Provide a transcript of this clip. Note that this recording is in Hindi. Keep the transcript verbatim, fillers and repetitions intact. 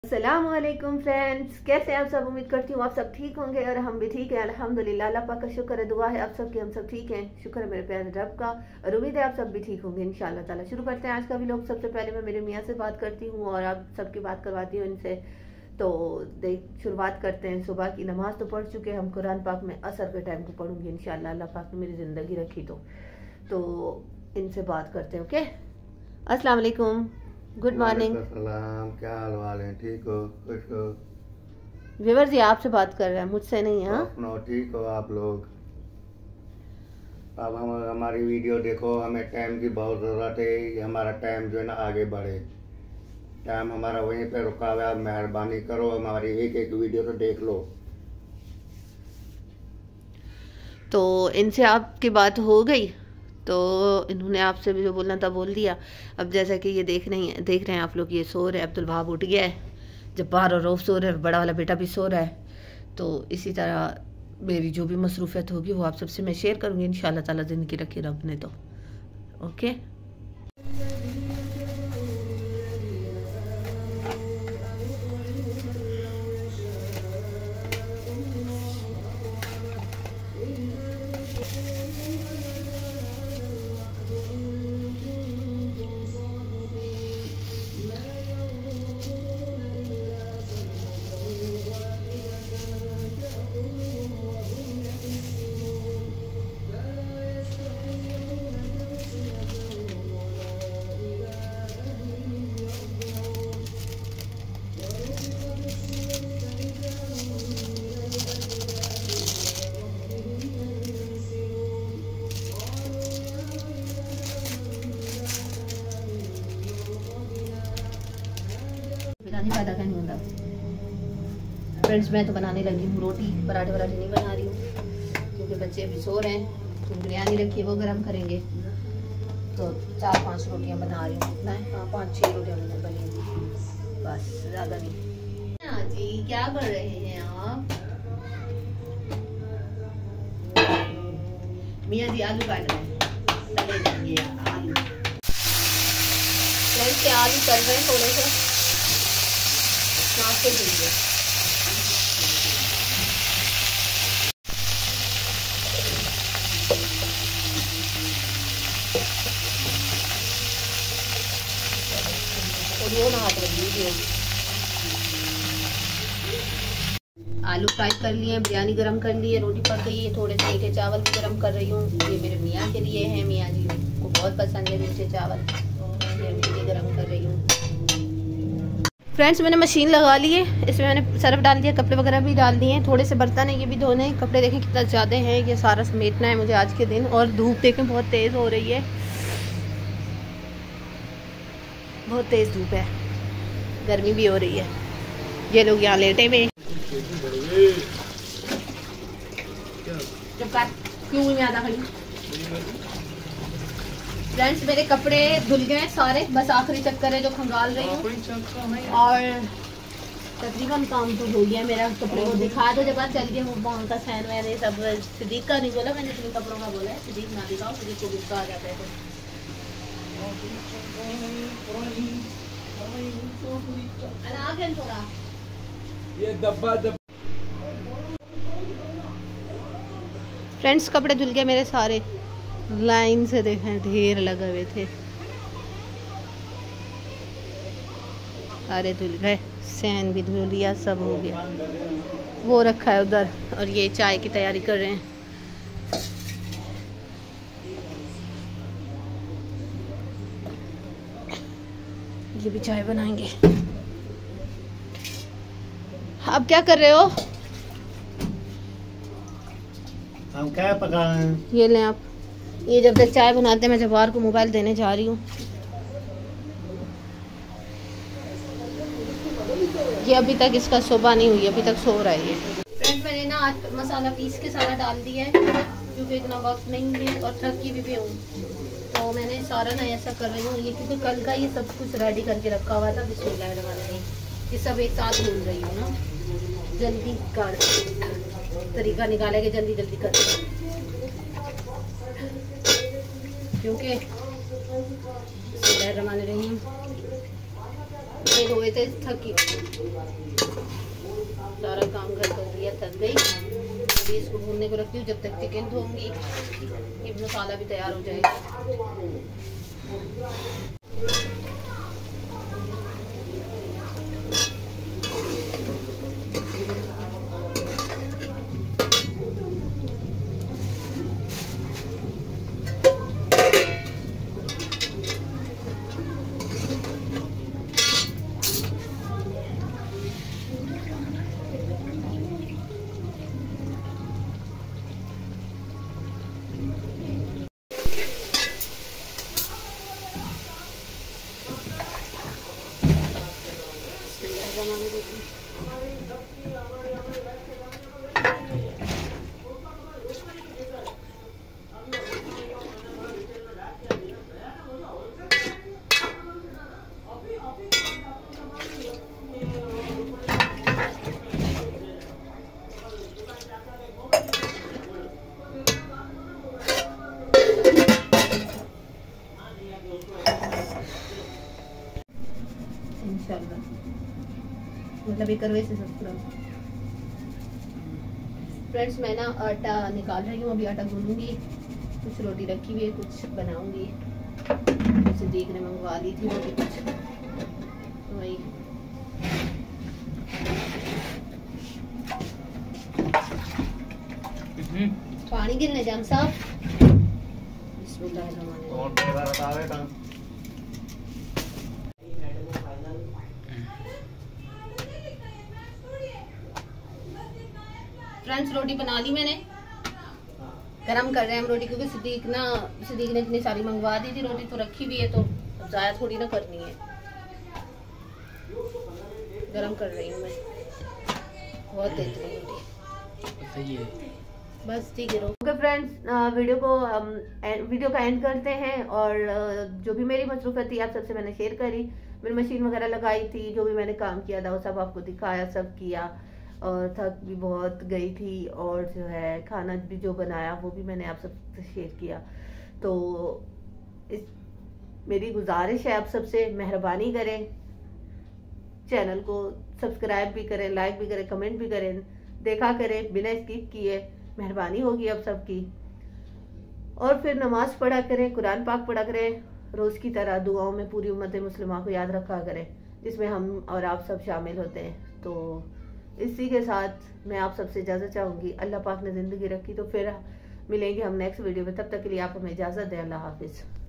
अस्सलामुअलैकुम फ्रेंड्स, कैसे आप सब। उम्मीद करती हूँ आप सब ठीक होंगे और हम भी ठीक हैं अल्हम्दुलिल्लाह। अल्लाह पाक का शुक्र है, दुआ है आप सब की हम सब ठीक हैं। शुक्र है मेरे प्यारे रब का और उम्मीद है आप सब भी ठीक होंगे इंशाल्लाह ताला। शुरू करते हैं आज का व्लॉग। सबसे पहले मैं मेरे मियाँ से बात करती हूँ और आप सबकी बात करवाती हूँ इनसे। तो देख शुरुआत करते हैं। सुबह की नमाज तो पढ़ चुके हैं हम, कुरान पाक में असर के टाइम को पढ़ूंगी इंशाल्लाह, अल्लाह पाक ने मेरी ज़िंदगी रखी तो तो इनसे बात करते हैं। ओके, अस्सलाम वालेकुम, गुड मॉर्निंग। सलाम, क्या हाल वाल है? ठीक हो, खुश हो? विवर जी आपसे बात कर रहे हैं, मुझसे नहीं। हाँ अपनो ठीक हो आप लोग? अब हम हमारी वीडियो देखो, हमें टाइम की बहुत ज़रूरत है। हमारा टाइम जो है ना आगे बढ़े, टाइम हमारा वहीं पे रुका हुआ है। मेहरबानी करो हमारी एक एक वीडियो तो देख लो। तो इनसे आपकी बात हो गई तो इन्होंने आपसे भी जो बोलना था बोल दिया। अब जैसा कि ये देख रही हैं देख रहे हैं आप लोग, ये सो रहे हैं। अब्दुल वहाब उठ गया है, जब्बार और रऊफ सो रहे हैं, बड़ा वाला बेटा भी सो रहा है। तो इसी तरह मेरी जो भी मसरूफियत होगी वो आप सबसे मैं शेयर करूँगी इंशाल्लाह ताला, ज़िंदगी रखी रब ने तो। ओके, पैदा का नहीं होता। फ्रेंड्स, मैं तो बनाने लगी हूँ रोटी, पराठे वराठे नहीं बना रही हूँ क्योंकि बच्चे अभी सो रहे हैं। तो बिरयानी रखी है, वो गर्म करेंगे। तो चार पांच रोटियां बना रही हूँ। कितना है? हाँ, पाँच छः रोटियां बनेंगी बस, ज़्यादा नहीं। हाँ जी, क्या कर रहे हैं आप? मियाँ जी आलू काट रहे हैं, तले देंगे आलू। फ्रेंड्स, के आलू तल रहे हैं थोड़े से नाश्ते के लिए। और वो ना आलू फ्राई कर लिए, बिरयानी गरम कर लिए, रोटी पक गई है, थोड़े से मीठे चावल भी गरम कर रही हूँ। ये मेरे मियाँ के लिए हैं, मियाँ जी को बहुत पसंद है मीठे चावल, ये उनके लिए गरम कर रही हूँ। फ्रेंड्स, मैंने मशीन लगा ली है, इसमें मैंने सर्फ डाल दिया, कपड़े वगैरह भी डाल दिए हैं। थोड़े से बर्तन है, ये भी धोने हैं। कपड़े देखें कितना ज़्यादा है, ये सारा समेटना है मुझे आज के दिन। और धूप देखें बहुत तेज़ हो रही है, बहुत तेज़ धूप है, गर्मी भी हो रही है। ये लोग यहाँ लेटे में क्यों में आधा खड़ी। फ्रेंड्स, मेरे कपड़े धुल गए सारे, बस आखिरी चक्कर है जो खंगाल रही हूँ। और तकरीबन काम तो हो गया मेरा। कपड़े को दिखा दो, जब बात चल गया वो का सैन मैंने सब। सिद्दीक का नहीं बोला मैंने, अपने कपड़ों का बोला है। सिद्दीक ना दिखाओ, सिद्दीक को गुस्सा आ जाता है। थोड़ा ये डब्बा डब्बा। फ्रेंड्स, कपड़े धुल गए मेरे सारे, लाइन से देखें ढेर लगे हुए थे, सारे धुल गए। सैन भी धुल लिया, सब हो गया। वो रखा है उधर और ये चाय की तैयारी कर रहे हैं। ये भी चाय बनाएंगे। अब क्या कर रहे हो? हम क्या पका रहे हैं? ये लें आप। ये जब तक चाय बनाते हैं मैं जवार को मोबाइल देने जा रही हूँ। ये अभी तक इसका सुबह नहीं हुई, अभी तक सो रहा है ये। फ्रेंड्स, मैंने ना आज मसाला पीस के सारा डाल दिया है क्योंकि इतना वक्त नहीं है और थकी भी, भी हूँ। तो मैंने सारा ना ऐसा कर रही हूँ ये, क्योंकि कल का ये सब कुछ रेडी करके रखा हुआ था। बिस्मिल्लाहिर्रहमानिर्रहीम, ये सब एक साथ भूल रही हूँ ना, जल्दी कर तरीका निकालेंगे, जल्दी जल्दी कर, क्योंकि बिस्मिल्लाहिर्रहमानिर्रहीम हुए थे, थकी सारा काम घर कर दिया, थक गई। अभी इसको भूनने को रखती हूँ जब तक चिकन धोऊंगी। ये मसाला भी तैयार हो जाएगा। मतलब एक करवे से सब पूरा। फ्रेंड्स मैं ना आटा निकाल रही हूँ, अभी आटा गूंदूंगी। कुछ रोटी रखी हुई है, कुछ बनाऊंगी। जैसे देखने मंगवा ली थी रोटी कुछ, वही। पानी गिरने जान साहब। फ्रेंड्स रोटी बना ली मैंने, गरम कर रहे हैं हम रोटी, क्योंकि सिद्दीक ना सिद्दीक ने इतनी सारी मंगवा दी थी रोटी, तो रखी हुई है, तो ज़ाया थोड़ी ना करनी है। गरम कर रही हूँ मैं, बहुत तेज रही रोटी। सही है, बस ठीक है। ओके फ्रेंड्स, वीडियो को हम वीडियो का एंड करते हैं। और जो भी मेरी मसरूफियत थी आप सबसे मैंने शेयर करी। मैंने मशीन वगैरह लगाई थी, जो भी मैंने काम किया था वो सब आपको दिखाया, सब किया। और थक भी बहुत गई थी, और जो है खाना भी जो बनाया वो भी मैंने आप सबसे शेयर किया। तो इस मेरी गुजारिश है आप सबसे, मेहरबानी करें, चैनल को सब्सक्राइब भी करें, लाइक भी करें, कमेंट भी करें, देखा करें बिना स्किप किए, मेहरबानी होगी आप सबकी। और फिर नमाज पढ़ा करें, कुरान पाक पढ़ा करें, रोज की तरह दुआओं में पूरी उम्मत मुस्लिमा को याद रखा करें, जिसमें हम और आप सब शामिल होते हैं। तो इसी के साथ मैं आप सबसे इजाज़त चाहूँगी। अल्लाह पाक ने ज़िंदगी रखी तो फिर मिलेंगे हम नेक्स्ट वीडियो में, तब तक के लिए आप हमें इजाज़त दें। अल्लाह हाफिज़।